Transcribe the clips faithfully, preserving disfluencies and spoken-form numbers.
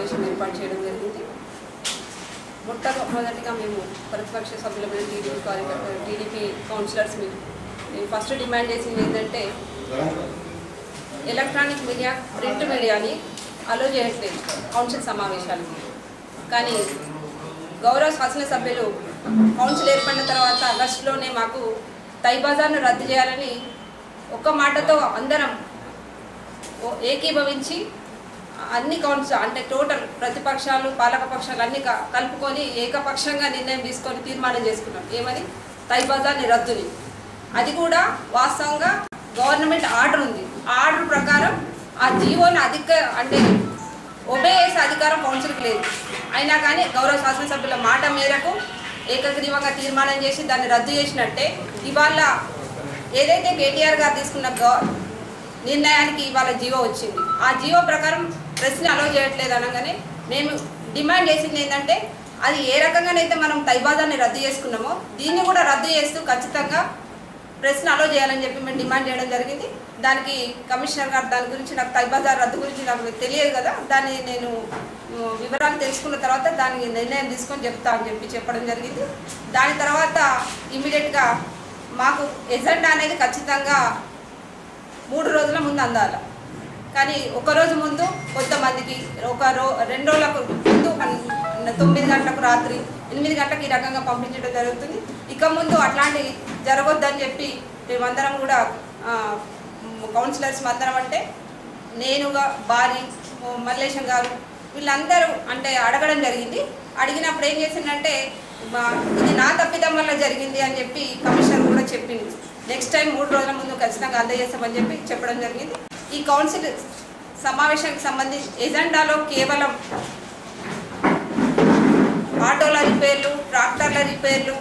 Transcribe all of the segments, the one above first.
సమావేశం ఏర్పాటు చేయడం జరిగింది. మొట్టమొదటిగా మేము ప్రతిపక్ష సభ్యులమైన టీడీపీ కార్యకర్త టీడీపీ కౌన్సిలర్స్ మేము ఫస్ట్ డిమాండ్ చేసింది ఏంటంటే ఎలక్ట్రానిక్ మీడియా ప్రింట్ మీడియాని అలో చేయట్లేదు కౌన్సిల్ సమావేశాలకి. కానీ గౌరవ శాసనసభ్యులు కౌన్సిల్ ఏర్పడిన తర్వాత ఆగస్టులోనే మాకు తై బజార్ను రద్దు చేయాలని ఒక్క మాటతో అందరం ఏకీభవించి అన్ని కౌన్సిల్ అంటే టోటల్ ప్రతిపక్షాలు పాలకపక్షాలు అన్ని కలుపుకొని ఏకపక్షంగా నిర్ణయం తీసుకొని తీర్మానం చేసుకున్నాం. ఏమని? తై బజార్ని రద్దుని. అది కూడా వాస్తవంగా గవర్నమెంట్ ఆర్డర్ ఉంది. ఆ ఆర్డర్ ప్రకారం ఆ జీవోని అధిక అంటే ఒబే చేసే అధికారం కౌన్సిల్కి లేదు. అయినా కానీ గౌరవ శాసనసభ్యుల మాట మేరకు ఏకగ్రీవంగా తీర్మానం చేసి దాన్ని రద్దు చేసినట్టే ఇవాళ ఏదైతే కేటీఆర్ గారు తీసుకున్న నిర్ణయానికి ఇవాళ జీవో వచ్చింది. ఆ జీవో ప్రకారం ప్రెస్ని అలో చేయట్లేదు అనగానే మేము డిమాండ్ చేసింది ఏంటంటే అది ఏ రకంగానైతే మనం తై బజార్ని రద్దు చేసుకున్నామో దీన్ని కూడా రద్దు చేస్తూ ఖచ్చితంగా ప్రెస్ని అలో చేయాలని చెప్పి మేము డిమాండ్ చేయడం జరిగింది. దానికి కమిషనర్ గారు దాని గురించి నాకు తై బజార్ రద్దు గురించి నాకు తెలియదు కదా, దాన్ని నేను వివరాలు తెలుసుకున్న తర్వాత దానికి నిర్ణయం తీసుకొని చెప్తా అని చెప్పి చెప్పడం జరిగింది. దాని తర్వాత ఇమీడియట్గా మాకు ఎజెండా అనేది ఖచ్చితంగా మూడు రోజుల ముందు అందాలి. కానీ ఒకరోజు ముందు కొంతమందికి ఒక రో రెండు రోజులకు ముందు తొమ్మిది గంటలకు రాత్రి ఎనిమిది గంటలకు ఈ రకంగా పంపించడం జరుగుతుంది. ఇక ముందు అట్లాంటి జరగొద్దని చెప్పి మేమందరం కూడా కౌన్సిలర్స్ అందరం అంటే నేనుగా భారీ మల్లేశం గారు వీళ్ళందరూ అంటే అడగడం జరిగింది. అడిగినప్పుడు ఏం చేసిందంటే ఇది నా తప్పిదం వల్ల జరిగింది అని చెప్పి కమిషనర్ కూడా చెప్పింది. నెక్స్ట్ టైం మూడు రోజుల ముందు ఖచ్చితంగా అందజేస్తామని చెప్పి చెప్పడం జరిగింది. ఈ కౌన్సిల్ సమావేశానికి సంబంధించి ఎజెండాలో కేవలం ఆటోల రిపేర్లు, ట్రాక్టర్ల రిపేర్లు,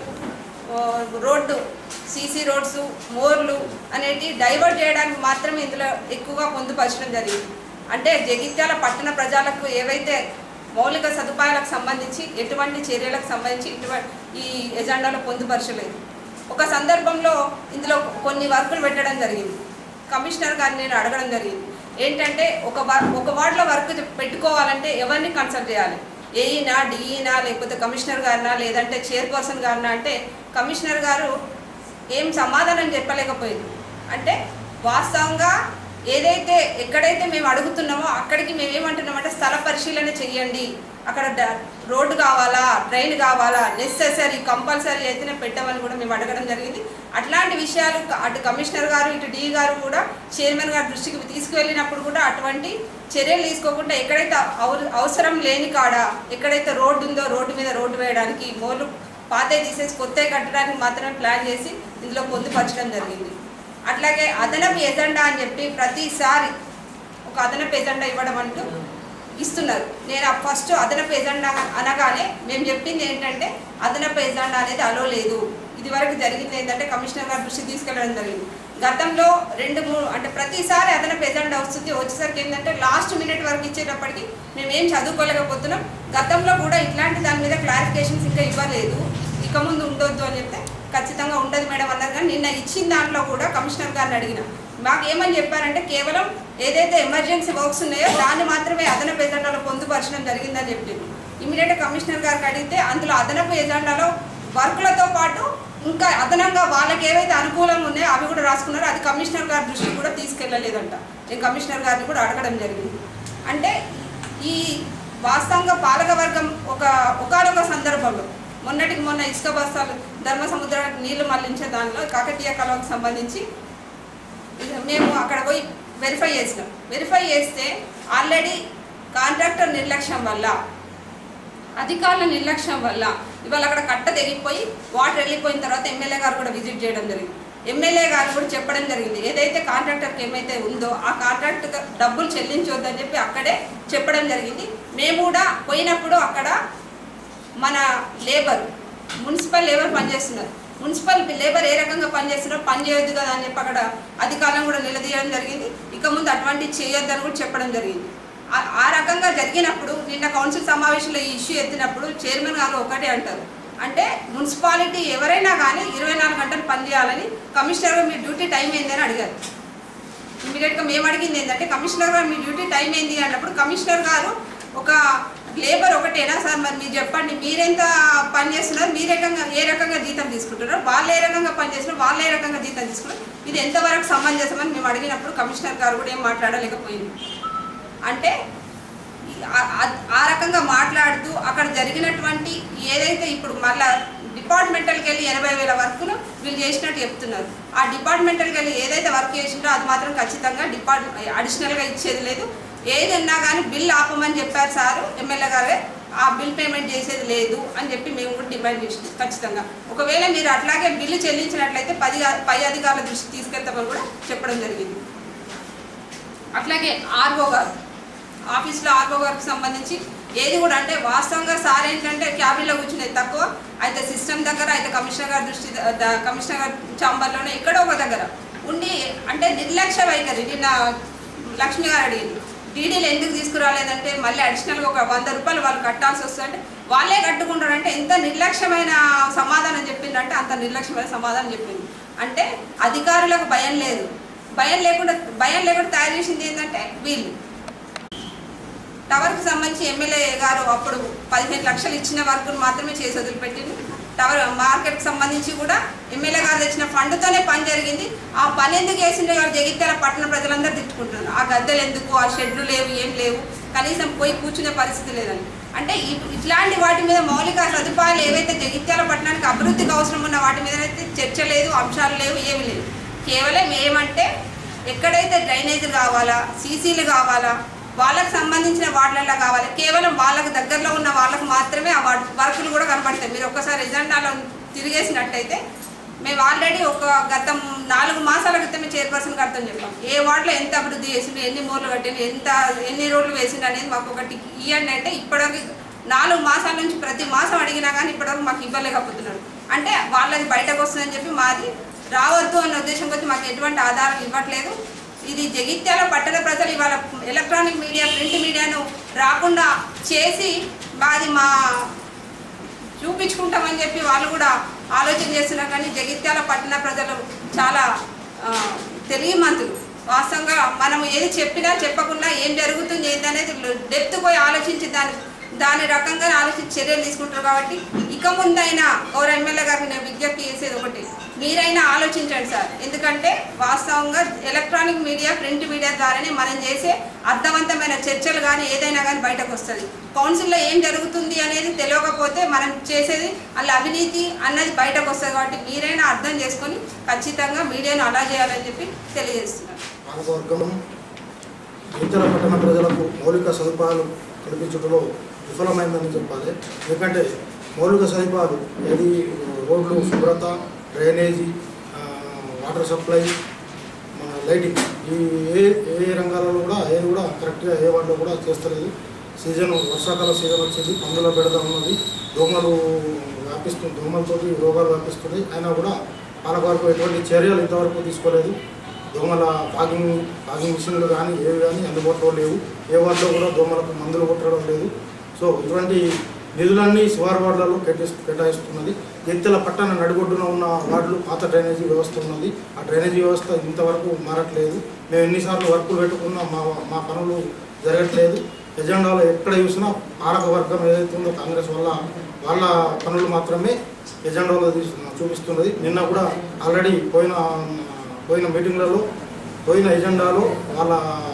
రోడ్డు సీసీ రోడ్స్, మోర్లు అనేటి డైవర్ట్ చేయడానికి మాత్రమే ఇందులో ఎక్కువగా పొందుపరచడం జరిగింది. అంటే జగిత్యాల పట్టణ ప్రజలకు ఏవైతే మౌలిక సదుపాయాలకు సంబంధించి ఎటువంటి చర్యలకు సంబంధించి ఇటువంటి ఈ ఎజెండాలో పొందుపరచలేదు. ఒక సందర్భంలో ఇందులో కొన్ని వర్కులు పెట్టడం జరిగింది. కమిషనర్ గారిని నేను అడగడం జరిగింది ఏంటంటే ఒక ఒక వార్డులో వర్క్ పెట్టుకోవాలంటే ఎవరిని కన్సల్ట్ చేయాలి, ఏఈనా, డిఈనా, లేకపోతే కమిషనర్ గారినా, లేదంటే చైర్పర్సన్ గారినా అంటే కమిషనర్ గారు ఏం సమాధానం చెప్పలేకపోయింది. అంటే వాస్తవంగా ఏదైతే ఎక్కడైతే మేము అడుగుతున్నామో అక్కడికి మేమేమంటున్నామంటే స్థల పరిశీలన చెయ్యండి, అక్కడ రోడ్డు కావాలా, ట్రైన్ కావాలా, నెసెసరీ కంపల్సరీ అయితేనే పెట్టమని కూడా మేము అడగడం జరిగింది. అట్లాంటి విషయాలు అటు కమిషనర్ గారు ఇటు డి గారు కూడా చైర్మన్ గారి దృష్టికి తీసుకువెళ్ళినప్పుడు కూడా అటువంటి చర్యలు తీసుకోకుండా ఎక్కడైతే అవసరం లేని కాడ ఎక్కడైతే రోడ్డు ఉందో రోడ్డు మీద రోడ్డు వేయడానికి మోర్లు పాతే తీసేసి కొత్తవి కట్టడానికి మాత్రమే ప్లాన్ చేసి ఇందులో పొందుపరచడం జరిగింది. అట్లాగే అదనపు ఎజెండా అని చెప్పి ప్రతిసారి ఒక అదనపు ఎజెండా ఇవ్వడం అంటూ ఇస్తున్నారు. నేను ఫస్ట్ అదనపు ఎజెండా అనగానే మేము చెప్పింది ఏంటంటే అదనపు ఎజెండా అనేది అలో లేదు. ఇది వరకు జరిగింది ఏంటంటే కమిషనర్ గారి దృష్టికి తీసుకెళ్ళడం జరిగింది. గతంలో రెండు మూడు అంటే ప్రతిసారి అదనపు ఎజెండా వస్తుంది, వచ్చేసరికి ఏంటంటే లాస్ట్ మినిట్ వరకు ఇచ్చేటప్పటికి మేము ఏం చదువుకోలేకపోతున్నాం. గతంలో కూడా ఇట్లాంటి దాని మీద క్లారిఫికేషన్స్ ఇంకా ఇవ్వలేదు, ఇక ముందు ఉండొద్దు అని చెప్తే ఖచ్చితంగా ఉండదు మేడం అన్నారు. కానీ నిన్న ఇచ్చిన దాంట్లో కూడా కమిషనర్ గారిని అడిగిన మాకు ఏమని చెప్పారంటే కేవలం ఏదైతే ఎమర్జెన్సీ వర్క్స్ ఉన్నాయో దాన్ని మాత్రమే అదనపు ఎజెండాలో పొందుపరచడం జరిగిందని చెప్పింది. ఇమీడియట్గా కమిషనర్ గారికి అడిగితే అందులో అదనపు ఎజెండాలో వర్కులతో పాటు ఇంకా అదనంగా వాళ్ళకి ఏవైతే అనుకూలంగా ఉన్నాయో అవి కూడా రాసుకున్నారో అది కమిషనర్ గారి దృష్టికి కూడా తీసుకెళ్ళలేదంట. నేను కమిషనర్ గారిని కూడా అడగడం జరిగింది. అంటే ఈ వాస్తవంగా పాలకవర్గం ఒక ఒకనొక సందర్భంలో మొన్నటికి మొన్న ఇసుక బస్తాలు ధర్మ సముద్రానికి నీళ్లు మళ్లించే దానిలో కాకతీయ కళకు సంబంధించి మేము అక్కడ పోయి వెరిఫై చేసినాం. వెరిఫై చేస్తే ఆల్రెడీ కాంట్రాక్టర్ నిర్లక్ష్యం వల్ల అధికారుల నిర్లక్ష్యం వల్ల ఇవాళ అక్కడ కట్ట తెగిపోయి వాటర్ వెళ్ళిపోయిన తర్వాత ఎమ్మెల్యే గారు కూడా విజిట్ చేయడం జరిగింది. ఎమ్మెల్యే గారు కూడా చెప్పడం జరిగింది ఏదైతే కాంట్రాక్టర్కి ఏమైతే ఉందో ఆ కాంట్రాక్ట్ డబ్బులు చెల్లించొద్దని చెప్పి అక్కడే చెప్పడం జరిగింది. మేము కూడా పోయినప్పుడు అక్కడ మన లేబర్ మున్సిపల్ లేబర్ పనిచేస్తున్నారు, మున్సిపల్ లేబర్ ఏ రకంగా పనిచేస్తున్నారో పని చేయొద్దు కదా అని చెప్పి అక్కడ అధికారులను కూడా నిలదీయడం జరిగింది. ఇక ముందు అటువంటి చేయొద్దని కూడా చెప్పడం జరిగింది. ఆ రకంగా జరిగినప్పుడు నిన్న కౌన్సిల్ సమావేశంలో ఈ ఇష్యూ ఎత్తినప్పుడు చైర్మన్ గారు ఒకటే అంటారు అంటే మున్సిపాలిటీ ఎవరైనా కానీ ఇరవై నాలుగు గంటలు పనిచేయాలని కమిషనర్ గారు మీ డ్యూటీ టైం ఏందని అడిగారు. ఇమీడియట్గా మేము అడిగింది ఏంటంటే కమిషనర్ గారు మీ డ్యూటీ టైం ఏంది అన్నప్పుడు కమిషనర్ గారు ఒక లేబర్ ఒకటేనా సార్? మరి మీరు చెప్పండి, మీరెంత పని చేస్తున్నారు, మీరు రకంగా ఏ రకంగా జీతం తీసుకుంటున్నారు, వాళ్ళు ఏ రకంగా పని చేస్తున్నారు, వాళ్ళు ఏ రకంగా జీతం తీసుకున్నారు, ఇది ఎంతవరకు సమంజసమని మేము అడిగినప్పుడు కమిషనర్ గారు కూడా ఏం మాట్లాడలేకపోయింది. అంటే ఆ రకంగా మాట్లాడుతూ అక్కడ జరిగినటువంటి ఏదైతే ఇప్పుడు మళ్ళా డిపార్ట్మెంటల్కి వెళ్ళి ఎనభై వేల వర్కులు వీళ్ళు చేసినట్టు చెప్తున్నారు. ఆ డిపార్ట్మెంటల్కి వెళ్ళి ఏదైతే వర్క్ చేసిందో అది మాత్రం ఖచ్చితంగా డిపార్ట్ అడిషనల్గా ఇచ్చేది లేదు. ఏదన్నా కానీ బిల్ ఆపమని చెప్పారు సారు ఎమ్మెల్యే గారే, ఆ బిల్ పేమెంట్ చేసేది లేదు అని చెప్పి మేము కూడా డిమాండ్ చేసినాం. ఖచ్చితంగా ఒకవేళ మీరు అట్లాగే బిల్లు చెల్లించినట్లయితే పది పై అధికారుల దృష్టి తీసుకెళ్తామని కూడా చెప్పడం జరిగింది. అట్లాగే ఆర్ఓ గారు ఆఫీస్లో ఆర్ఓ గారికి సంబంధించి ఏది కూడా అంటే వాస్తవంగా సార్ ఏంటంటే క్యాబిన్లో కూర్చునేది తక్కువ, అయితే సిస్టమ్ దగ్గర అయితే కమిషనర్ గారి దృష్టి కమిషనర్ గారి ఛాంబర్లోనే ఎక్కడో ఒక దగ్గర ఉండి అంటే నిర్లక్ష్య వైఖరి. నిన్న లక్ష్మి గారు అడిగింది డీడీలు ఎందుకు తీసుకురాలేదంటే మళ్ళీ అడిషనల్గా ఒక వంద రూపాయలు వాళ్ళు కట్టాల్సి వస్తుందంటే వాళ్ళే కట్టుకుంటారంటే ఎంత నిర్లక్ష్యమైన సమాధానం చెప్పిందంటే అంత నిర్లక్ష్యమైన సమాధానం చెప్పింది. అంటే అధికారులకు భయం లేదు, భయం లేకుండా భయం లేకుండా తయారు చేసింది ఏంటంటే వీళ్ళు. టవర్కి సంబంధించి ఎమ్మెల్యే గారు అప్పుడు పదిహేను లక్షలు ఇచ్చిన వర్కును మాత్రమే చేసి వదిలిపెట్టింది. టవర్ మార్కెట్కి సంబంధించి కూడా ఎమ్మెల్యే గారు తెచ్చిన ఫండ్తోనే పని జరిగింది. ఆ పని ఎందుకు వేసిండే గారు జగిత్యాల పట్టణ ప్రజలందరూ తిట్టుకుంటున్నారు. ఆ గద్దెలు ఎందుకు, ఆ షెడ్లు లేవు, ఏం లేవు, కనీసం పోయి కూర్చునే పరిస్థితి లేదని. అంటే ఇట్లాంటి వాటి మీద మౌలిక సదుపాయాలు ఏవైతే జగిత్యాల పట్టణానికి అభివృద్ధికి అవసరం ఉన్న వాటి మీద అయితే చర్చ లేదు, అంశాలు లేవు, ఏమి లేవు. కేవలం ఏమంటే ఎక్కడైతే డ్రైనేజీలు కావాలా, సీసీలు కావాలా, వాళ్ళకు సంబంధించిన వార్డులలో కావాలి, కేవలం వాళ్ళకు దగ్గరలో ఉన్న వాళ్ళకు మాత్రమే ఆ వర్కులు కూడా కనపడతాయి. మీరు ఒక్కసారి ఎజెండాలో తిరిగేసినట్టయితే మేము ఆల్రెడీ ఒక గత నాలుగు మాసాల క్రితమే చైర్పర్సన్కి అర్థం చెప్పాం. ఏ వార్డులో ఎంత అభివృద్ధి చేసిండు, ఎన్ని మూర్లు కట్టిండు, ఎంత ఎన్ని రోడ్లు వేసిండు అనేది మాకు ఒకటి ఇవ్వండి అంటే ఇప్పటివరకు నాలుగు మాసాల నుంచి ప్రతి మాసం అడిగినా కానీ ఇప్పటివరకు మాకు ఇవ్వలేకపోతున్నారు. అంటే వాళ్ళది బయటకు వస్తుందని చెప్పి మాది రావద్దు అన్న ఉద్దేశం కొద్ది మాకు ఎటువంటి ఆధారం ఇవ్వట్లేదు. ఇది జగిత్యాల పట్టణ ప్రజలు ఇవాళ ఎలక్ట్రానిక్ మీడియా, ప్రింట్ మీడియాను రాకుండా చేసి మాది మా చూపించుకుంటామని చెప్పి వాళ్ళు కూడా ఆలోచన చేస్తున్నారు. కానీ జగిత్యాల పట్టణ ప్రజలు చాలా తెలియమంతులు. వాస్తవంగా మనం ఏది చెప్పినా చెప్పకుండా ఏం జరుగుతుంది ఏంటనేది డెప్త్ పోయి ఆలోచించి దాని దాని రకంగా ఆలోచించి చర్యలు తీసుకుంటారు. కాబట్టి ఇక ముందైనా గౌరవ ఎమ్మెల్యే గారికి నేను విజ్ఞప్తి చేసేది ఒకటి, మీరైనా ఆలోచించండి సార్. ఎందుకంటే వాస్తవంగా ఎలక్ట్రానిక్ మీడియా, ప్రింట్ మీడియా ద్వారానే మనం చేసే అర్థవంతమైన చర్చలు కానీ ఏదైనా కానీ బయటకు వస్తుంది. కౌన్సిల్లో ఏం జరుగుతుంది అనేది తెలియకపోతే మనం చేసేది అలా అవినీతి అన్నది బయటకు వస్తుంది. కాబట్టి మీరైనా అర్థం చేసుకొని ఖచ్చితంగా మీడియాను అలా చేయాలని చెప్పి తెలియజేస్తున్నాను. పట్టణ ప్రజలకు మౌలిక సదుపాయాలు కల్పించడంలో విఫలమైందని చెప్పాలి. ఎందుకంటే మౌలిక సదుపాయాలు ఏది రోడ్లు, శుభ్రత, డ్రైనేజీ, వాటర్ సప్లై, మన లైటింగ్, ఈ ఏ ఏ రంగాలలో కూడా ఏది కూడా కరెక్ట్గా ఏ వాటిలో కూడా చేస్తలేదు. సీజన్ వర్షాకాల సీజన్ వచ్చింది, పందుల బెడద ఉన్నది, దోమలు వ్యాపిస్తుంది, దోమలతోటి రోగాలు వ్యాపిస్తున్నాయి. అయినా కూడా పాలకవర్గం ఎటువంటి చర్యలు ఇంతవరకు తీసుకోలేదు. దోమల ఫాగింగ్ ఫాగింగ్ మిషన్లు కానీ ఏవి కానీ అందుబాటులో లేవు. ఏ వార్డులో కూడా దోమలకు మందులు కొట్టడం లేదు. సో ఇటువంటి నిధులన్నీ శివారు వార్డులలో కేటాయి కేటాయిస్తున్నది. జగిత్యాల పట్టణ నడిగొడ్డున ఉన్న వార్డులు పాత డ్రైనేజీ వ్యవస్థ ఉన్నది. ఆ డ్రైనేజీ వ్యవస్థ ఇంతవరకు మారట్లేదు. మేము ఎన్నిసార్లు వర్కులు పెట్టుకున్నా మా మా పనులు జరగట్లేదు. ఎజెండాలో ఎక్కడ చూసినా పాలక వర్గం ఏదైతే ఉందో కాంగ్రెస్ వల్ల వాళ్ళ పనులు మాత్రమే ఎజెండాలో చూపిస్తున్నది. నిన్న కూడా ఆల్రెడీ పోయిన పోయిన మీటింగ్లలో పోయిన ఎజెండాలో వాళ్ళ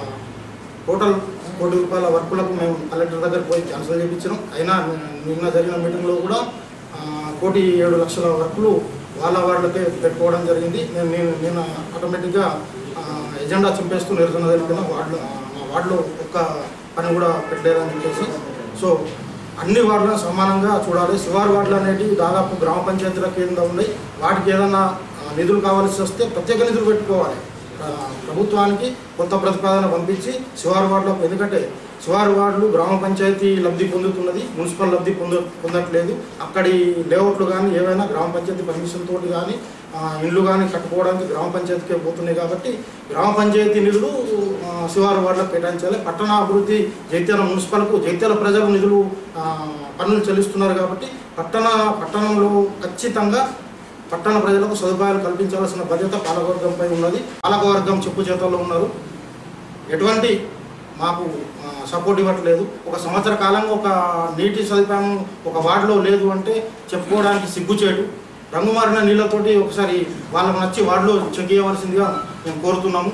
టోటల్ కోటి రూపాయల వర్కులకు మేము కలెక్టర్ దగ్గర పోయి క్యాన్సిల్ చేయించినాం. అయినా నిన్న జరిగిన మీటింగ్లో కూడా కోటి ఏడు లక్షల వర్కులు వాళ్ళ వార్డులకే పెట్టుకోవడం జరిగింది. నేను నేను నేను ఆటోమేటిక్గా ఎజెండా చింపేస్తూ నిరసన జరిపిన వార్డులో మా వార్డులో ఒక్క పని కూడా పెట్టలేదని చెప్పేసి. సో అన్ని వార్డులను సమానంగా చూడాలి. శివారు వార్డులు అనేటివి దాదాపు గ్రామ పంచాయతీల కింద ఉన్నాయి. వాటికి ఏదన్నా నిధులు కావాల్సి వస్తే ప్రత్యేక నిధులు పెట్టుకోవాలి. ప్రభుత్వానికి కొత్త ప్రతిపాదన పంపించి శివారు వార్డులకు, ఎందుకంటే శివారు వార్డులు గ్రామ పంచాయతీ లబ్ధి పొందుతున్నది, మున్సిపల్ లబ్ధి పొంద పొందట్లేదు. అక్కడి లేఅవుట్లు కానీ ఏవైనా గ్రామ పంచాయతీ పర్మిషన్ తోటి కానీ ఇళ్ళు కానీ కట్టుకోవడానికి గ్రామ పంచాయతీకే పోతున్నాయి. కాబట్టి గ్రామ పంచాయతీ నిధులు శివారు వార్డులకు కేటాయించాలి. పట్టణ అభివృద్ధి జగిత్యాల మున్సిపల్కు జగిత్యాల ప్రజలు నిధులు పన్నులు చెల్లిస్తున్నారు. కాబట్టి పట్టణ పట్టణంలో ఖచ్చితంగా పట్టణ ప్రజలకు సదుపాయాలు కల్పించాల్సిన బాధ్యత పాలకవర్గంపై ఉన్నది. పాలకవర్గం చెప్పు చేతల్లో ఉన్నారు. ఎటువంటి మాకు సపోర్ట్ ఇవ్వట్లేదు. ఒక సంవత్సర కాలంగా ఒక నీటి సదుపాయం ఒక వార్డులో లేదు అంటే చెప్పుకోవడానికి సిగ్గుచేటు. రంగు మారిన నీళ్ళతోటి ఒకసారి వాళ్ళకు నచ్చి వార్డులో చెక్ చేయవలసిందిగా మేము కోరుతున్నాము.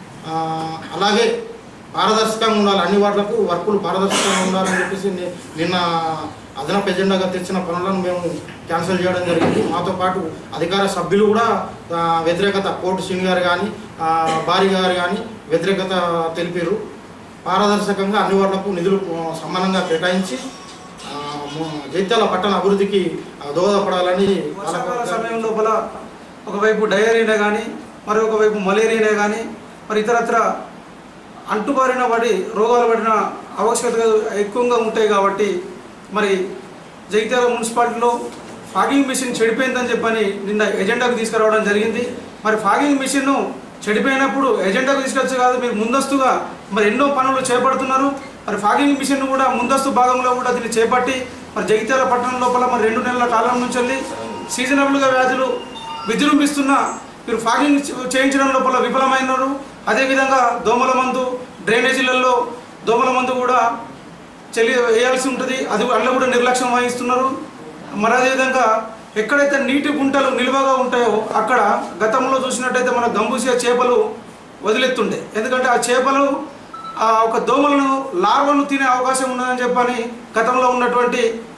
అలాగే పారదర్శకంగా ఉండాలి, అన్ని వార్డులకు వర్కులు పారదర్శకంగా ఉండాలని చెప్పేసి నిన్న అదనపు ఎజెండాగా తెచ్చిన పనులను మేము క్యాన్సిల్ చేయడం జరిగింది. మాతో పాటు అధికార సభ్యులు కూడా వ్యతిరేకత, కోర్టు శ్రీని గారు కానీ భారీ గారు కానీ వ్యతిరేకత తెలిపారు. పారదర్శకంగా అన్ని వార్డులకు నిధులు సమానంగా కేటాయించి జగిత్యాల పట్టణ అభివృద్ధికి దోహదపడాలని. వర్షాకాల సమయం లోపల ఒకవైపు డయేరియానే కానీ మరొక వైపు మలేరియానే కానీ మరి ఇతరత్ర అంటుబారిన పడి రోగాలు పడిన ఆవశ్యకతలు ఎక్కువగా ఉంటాయి. కాబట్టి మరి జగిత్యాల మున్సిపాలిటీలో ఫాగింగ్ మిషన్ చెడిపోయిందని చెప్పని నిన్న ఎజెండాకు తీసుకురావడం జరిగింది. మరి ఫాగింగ్ మిషన్ను చెడిపోయినప్పుడు ఎజెండాకు తీసుకొచ్చు కాదు, మీరు ముందస్తుగా మరి ఎన్నో పనులు చేపడుతున్నారు. మరి ఫాగింగ్ మిషన్ కూడా ముందస్తు భాగంలో కూడా దీన్ని చేపట్టి మరి జగిత్యాల పట్టణం లోపల మరి రెండు నెలల కాలం నుంచి వెళ్ళి సీజనబుల్గా వ్యాధులు విజృంభిస్తున్న మీరు ఫాగింగ్ చేయించడం లోపల విఫలమైనారు. అదేవిధంగా దోమల మందు డ్రైనేజీలలో దోమల మందు కూడా చెల్లి వేయాల్సి ఉంటుంది, అది అందులో కూడా నిర్లక్ష్యం వహిస్తున్నారు. మరి అదేవిధంగా ఎక్కడైతే నీటి గుంటలు నిల్వగా ఉంటాయో అక్కడ గతంలో చూసినట్టయితే మన గంబూసియా చేపలు వదిలెత్తుండే, ఎందుకంటే ఆ చేపలు ఆ ఒక దోమలను లార్వను తినే అవకాశం ఉన్నదని చెప్పని గతంలో ఉన్నటువంటి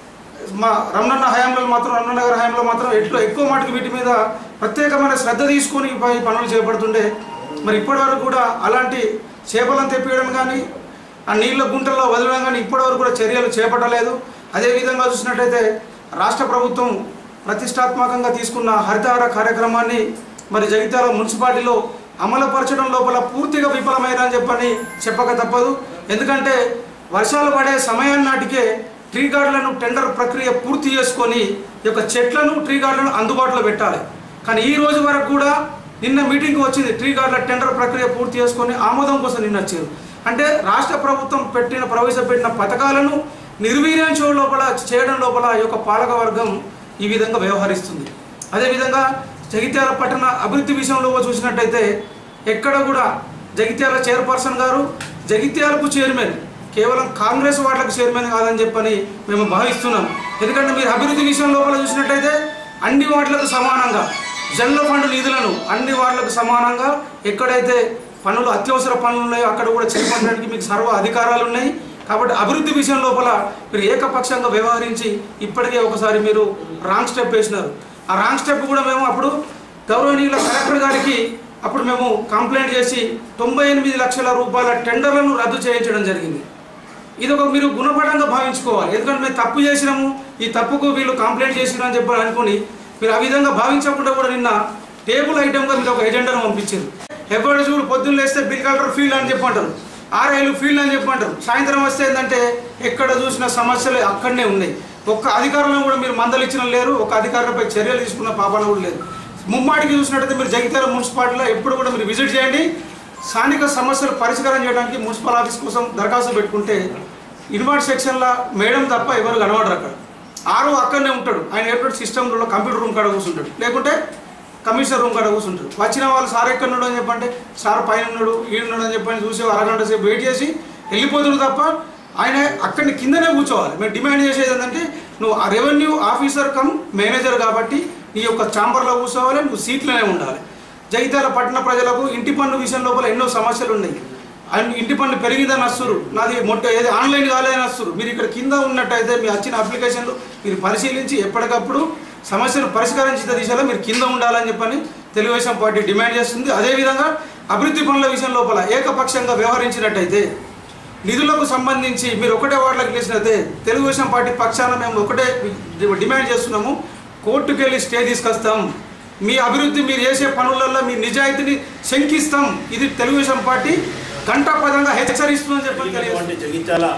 మా రమణన్న హయాంలో మాత్రం రమణ నగర్ హయాంలో మాత్రం ఎట్లు ఎక్కువ మటుకు వీటి మీద ప్రత్యేకమైన శ్రద్ధ తీసుకొని ఈ పనులు చేపడుతుండే. మరి ఇప్పటి వరకు కూడా అలాంటి చేపలను తెప్పియడం కానీ ఆ నీళ్ళ గుంటల్లో వదలడం కానీ ఇప్పటివరకు కూడా చర్యలు చేపట్టలేదు. అదేవిధంగా చూసినట్టయితే రాష్ట్ర ప్రభుత్వం ప్రతిష్టాత్మకంగా తీసుకున్న హరితహార కార్యక్రమాన్ని మరి జగిత్యాల మున్సిపాలిటీలో అమలుపరచడం లోపల పూర్తిగా విఫలమైందని చెప్పని చెప్పక తప్పదు. ఎందుకంటే వర్షాలు పడే సమయాన్ని నాటికే ట్రీ గార్డులను టెండర్ ప్రక్రియ పూర్తి చేసుకొని ఈ యొక్క చెట్లను ట్రీ గార్డులను అందుబాటులో పెట్టాలి. కానీ ఈ రోజు వరకు కూడా నిన్న మీటింగ్కి వచ్చింది, ట్రీ గార్డుల టెండర్ ప్రక్రియ పూర్తి చేసుకొని ఆమోదం కోసం నిన్న వచ్చారు. అంటే రాష్ట్ర ప్రభుత్వం పెట్టిన ప్రవేశపెట్టిన పథకాలను నిర్వీర్యం చేయడం లోపల చేయడం లోపల ఈ యొక్క పాలక వర్గం ఈ విధంగా వ్యవహరిస్తుంది. అదేవిధంగా జగిత్యాల పట్టణ అభివృద్ధి విషయంలో చూసినట్టయితే ఎక్కడ కూడా జగిత్యాల చైర్పర్సన్ గారు జగిత్యాలకు చైర్మన్ కేవలం కాంగ్రెస్ వార్డులకు చైర్మన్ కాదని చెప్పని మేము భావిస్తున్నాం. ఎందుకంటే మీరు అభివృద్ధి విషయం లోపల చూసినట్టయితే అన్ని వార్డులకు సమానంగా జనరల్ ఫండ్ నిధులను అన్ని వార్డులకు సమానంగా ఎక్కడైతే పనులు అత్యవసర పనులు ఉన్నాయో అక్కడ కూడా చేపట్టడానికి మీకు సర్వ అధికారాలు ఉన్నాయి. కాబట్టి అభివృద్ధి విషయం లోపల మీరు ఏకపక్షంగా వ్యవహరించి ఇప్పటికే ఒకసారి మీరు రాంగ్ స్టెప్ వేసినారు. ఆ రాంగ్ స్టెప్ కూడా మేము అప్పుడు గౌరవనీయుల కలెక్టర్ గారికి అప్పుడు మేము కంప్లైంట్ చేసి తొంభై ఎనిమిది లక్షల రూపాయల టెండర్లను రద్దు చేయించడం జరిగింది. ఇది ఒక మీరు గుణపడంగా భావించుకోవాలి. ఎందుకంటే మేము తప్పు చేసినాము, ఈ తప్పుకు వీళ్ళు కంప్లైంట్ చేసినారు అని చెప్పి అనుకుని మీరు ఆ విధంగా భావించకుండా కూడా నిన్న టేబుల్ ఐటమ్గా మీరు ఒక ఎజెండాను పంపించారు. ఎవరు చూడు పొద్దున్న లేస్తే బిల్ కలెక్టర్ ఫీల్డ్ అని చెప్పంటారు, ఆర్ఐలు ఫీల్డ్ అని చెప్పంటారు. సాయంత్రం వస్తే ఏంటంటే ఎక్కడ చూసిన సమస్యలు అక్కడనే ఉన్నాయి. ఒక్క అధికారులను కూడా మీరు మందలించిన లేరు, ఒక అధికారులపై చర్యలు తీసుకున్న పాపాన కూడా లేదు. ముమ్మాటికి చూసినట్టయితే మీరు జగిత్యాల మున్సిపాలిటీలో ఎప్పుడు కూడా మీరు విజిట్ చేయండి. స్థానిక సమస్యలు పరిష్కారం చేయడానికి మున్సిపల్ ఆఫీస్ కోసం దరఖాస్తు పెట్టుకుంటే ఇన్వర్ట్ సెక్షన్లో మేడం తప్ప ఎవరు కనబడరు. అక్కడ ఆరో అక్కడనే ఉంటాడు, ఆయన ఎటువంటి సిస్టంలో కంప్యూటర్ రూమ్ కాడ కూర్చుంటాడు, లేకుంటే కమిషనర్ రూమ్ కాడ కూర్చుంటాడు. వచ్చిన వాళ్ళు సార్ ఎక్కడ ఉన్నాడు అని చెప్పంటే సార్ పైన ఉన్నాడు ఈడున్నాడు అని చెప్పని చూసి అరగంట సేపు వెయిట్ చేసి వెళ్ళిపోతాడు తప్ప ఆయన అక్కడిని కిందనే కూర్చోవాలి. మేము డిమాండ్ చేసేది ఏంటంటే నువ్వు ఆ రెవెన్యూ ఆఫీసర్ కమ్ మేనేజర్ కాబట్టి నీ యొక్క ఛాంబర్లో కూర్చోవాలి, నువ్వు సీట్లోనే ఉండాలి. జగిత్యాల పట్టణ ప్రజలకు ఇంటి పన్ను విషయం లోపల ఎన్నో సమస్యలు ఉన్నాయి. ఇంటి పన్ను పెరిగిందని వస్తురు, నాది మొట్ట ఏది ఆన్లైన్ కాలేదని వస్తురు. మీరు ఇక్కడ కింద ఉన్నట్టయితే మీ వచ్చిన అప్లికేషన్లు మీరు పరిశీలించి ఎప్పటికప్పుడు సమస్యను పరిష్కరించిన దిశలో మీరు కింద ఉండాలని చెప్పని తెలుగుదేశం పార్టీ డిమాండ్ చేస్తుంది. అదేవిధంగా అభివృద్ధి పనుల విషయం లోపల ఏకపక్షంగా వ్యవహరించినట్టయితే నిధులకు సంబంధించి మీరు ఒకటే వార్డులకు గెలిచినట్టే తెలుగుదేశం పార్టీ పక్షాన మేము ఒకటే డిమాండ్ చేస్తున్నాము, కోర్టుకు వెళ్ళి స్టే తీసుకొస్తాం. మీ అభివృద్ధి మీరు చేసే పనులలో మీ నిజాయితీని శంకిస్తాం. ఇది తెలుగుదేశం పార్టీ ఘంటాపదంగా హెచ్చరిస్తుందని చెప్పి జగిత్యాల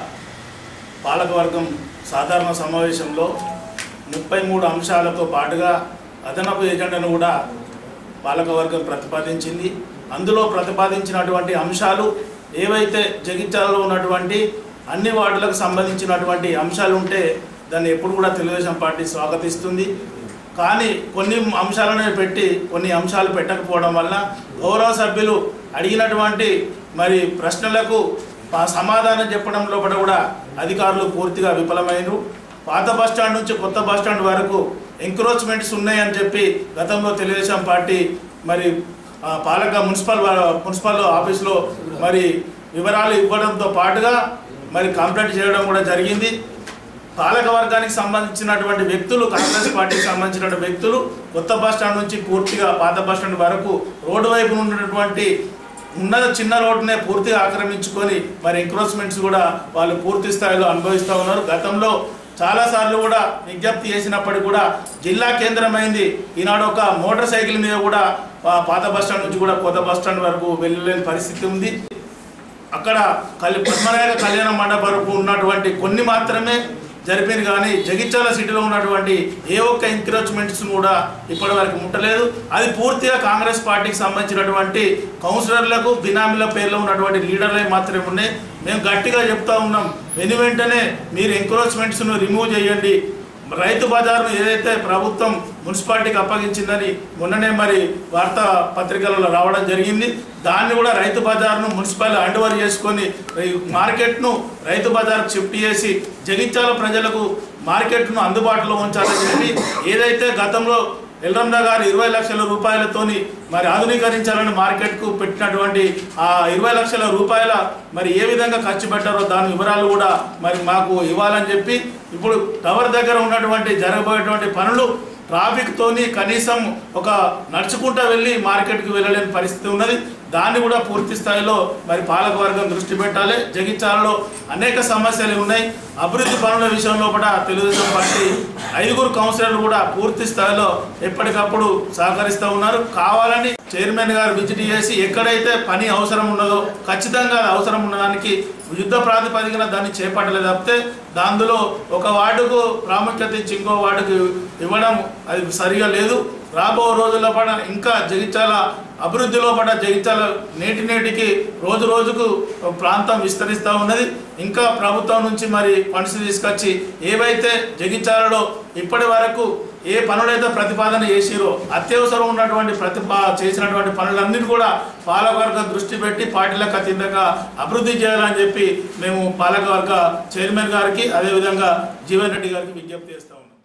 పాలకవర్గం సాధారణ సమావేశంలో ముప్పై మూడు అంశాలతో పాటుగా అదనపు ఎజెండాను కూడా పాలకవర్గం ప్రతిపాదించింది. అందులో ప్రతిపాదించినటువంటి అంశాలు ఏవైతే జగిత్యాలలో ఉన్నటువంటి అన్ని వార్డులకు సంబంధించినటువంటి అంశాలు ఉంటే దాన్ని ఎప్పుడు కూడా తెలుగుదేశం పార్టీ స్వాగతిస్తుంది. కానీ కొన్ని అంశాలను పెట్టి కొన్ని అంశాలు పెట్టకపోవడం వల్ల గౌరవ సభ్యులు అడిగినటువంటి మరి ప్రశ్నలకు ఆ సమాధానం చెప్పడం లోపల కూడా అధికారులు పూర్తిగా విఫలమైనరు. పాత బస్టాండ్ నుంచి కొత్త బస్టాండ్ వరకు ఎంక్రోచ్మెంట్స్ ఉన్నాయని చెప్పి గతంలో తెలుగుదేశం పార్టీ మరి పాలక మున్సిపల్ మున్సిపల్ ఆఫీస్లో మరి వివరాలు ఇవ్వడంతో పాటుగా మరి కంప్లైంట్ చేయడం కూడా జరిగింది. పాలక వర్గానికి సంబంధించినటువంటి వ్యక్తులు, కాంగ్రెస్ పార్టీకి సంబంధించిన వ్యక్తులు కొత్త బస్టాండ్ నుంచి పూర్తిగా పాత బస్టాండ్ వరకు రోడ్డు వైపు ఉన్నటువంటి ఉన్న చిన్న రోడ్డునే పూర్తిగా ఆక్రమించుకొని మరి ఎంక్రోచ్మెంట్స్ కూడా వాళ్ళు పూర్తి స్థాయిలో అనుభవిస్తూ ఉన్నారు. గతంలో చాలాసార్లు కూడా విజ్ఞప్తి చేసినప్పటికీ కూడా జిల్లా కేంద్రమైంది ఈనాడు ఒక మోటార్ సైకిల్ మీద కూడా పాత బస్టాండ్ నుంచి కూడా కొత్త బస్టాండ్ వరకు వెళ్ళలేని పరిస్థితి ఉంది. అక్కడ కళ్యాణ పద్మనాయక కళ్యాణ మండపం వరకు ఉన్నటువంటి కొన్ని మాత్రమే జరిపింది, కానీ జగిత్యాల సిటీలో ఉన్నటువంటి ఏ ఒక్క ఎంక్రోచ్మెంట్స్ కూడా ఇప్పటి వరకు ముట్టలేదు. అది పూర్తిగా కాంగ్రెస్ పార్టీకి సంబంధించినటువంటి కౌన్సిలర్లకు బినామీల పేర్లో ఉన్నటువంటి లీడర్లే మాత్రమే ఉన్నాయి. మేము గట్టిగా చెప్తా ఉన్నాం, వెను వెంటనే మీరు ఎంక్రోచ్మెంట్స్ను రిమూవ్ చేయండి. రైతు బజార్ను ఏదైతే ప్రభుత్వం మున్సిపాలిటీకి అప్పగించిందని మొన్ననే మరి వార్తా పత్రికలలో రావడం జరిగింది. దాన్ని కూడా రైతు బజార్ను మున్సిపల్ హ్యాండ్ ఓవర్ చేసుకొని మార్కెట్ను రైతు బజార్కు షిఫ్ట్ చేసి జగిత్యాల ప్రజలకు మార్కెట్ను అందుబాటులో ఉంచాలని చెప్పి ఏదైతే గతంలో ఎల్రమ్మ గారు ఇరవై లక్షల రూపాయలతోని మరి ఆధునీకరించాలని మార్కెట్కు పెట్టినటువంటి ఆ ఇరవై లక్షల రూపాయల మరి ఏ విధంగా ఖర్చు పెట్టారో దాని వివరాలు కూడా మరి మాకు ఇవ్వాలని చెప్పి ఇప్పుడు టవర్ దగ్గర ఉన్నటువంటి జరగబోయేటువంటి పనులు ట్రాఫిక్తోని కనీసం ఒక నడుచుకుంటూ వెళ్ళి మార్కెట్కి వెళ్ళలేని పరిస్థితి ఉన్నది. దాన్ని కూడా పూర్తి స్థాయిలో మరి పాలకవర్గం దృష్టి పెట్టాలి. జగిత్యాలలో అనేక సమస్యలు ఉన్నాయి. అభివృద్ధి పనుల విషయంలో కూడా తెలుగుదేశం పార్టీ ఐదుగురు కౌన్సిలర్లు కూడా పూర్తి స్థాయిలో ఎప్పటికప్పుడు సహకరిస్తూ ఉన్నారు. కావాలని చైర్మన్ గారు విజిట్ చేసి ఎక్కడైతే పని అవసరం ఉన్నదో ఖచ్చితంగా అది అవసరం ఉన్నదానికి యుద్ధ ప్రాతిపదికన దాన్ని చేపట్టలేదు తప్పితే దానిలో ఒక వార్డుకు ప్రాముఖ్యత ఇచ్చి ఇంకో వార్డుకు ఇవ్వడం అది సరిగా లేదు. రాబో రోజుల్లో పడ ఇంకా జగిత్యాల అభివృద్ధిలో పడ జగిత్యాల నేటి నేటికి రోజు రోజుకు ప్రాంతం విస్తరిస్తూ ఉన్నది. ఇంకా ప్రభుత్వం నుంచి మరి ఫండ్స్ తీసుకొచ్చి ఏవైతే జగిత్యాలలో ఇప్పటి వరకు ఏ పనులైతే ప్రతిపాదన చేసిరో అత్యవసరం ఉన్నటువంటి ప్రతిపా చేసినటువంటి పనులన్నిటి కూడా పాలకవర్గ దృష్టి పెట్టి పార్టీలకు అతీతంగా అభివృద్ధి చేయాలని చెప్పి మేము పాలకవర్గ చైర్మన్ గారికి అదేవిధంగా జీవన్ రెడ్డి గారికి విజ్ఞప్తి చేస్తూ ఉన్నాం.